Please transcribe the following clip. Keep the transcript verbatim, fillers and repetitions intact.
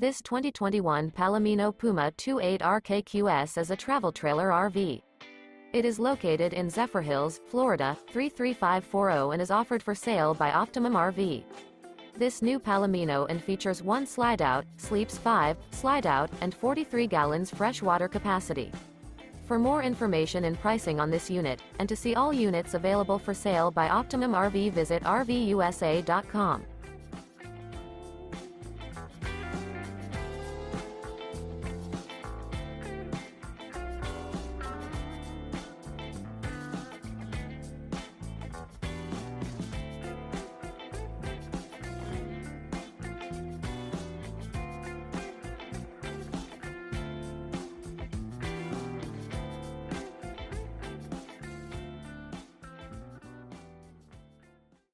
This twenty twenty-one Palomino Puma twenty-eight R K Q S is a travel trailer R V. It is located in Zephyrhills, Florida, three three five four zero and is offered for sale by Optimum R V. This new Palomino and features one slide-out, sleeps five, slide-out, and forty-three gallons fresh water capacity. For more information and pricing on this unit, and to see all units available for sale by Optimum R V, visit R V U S A dot com.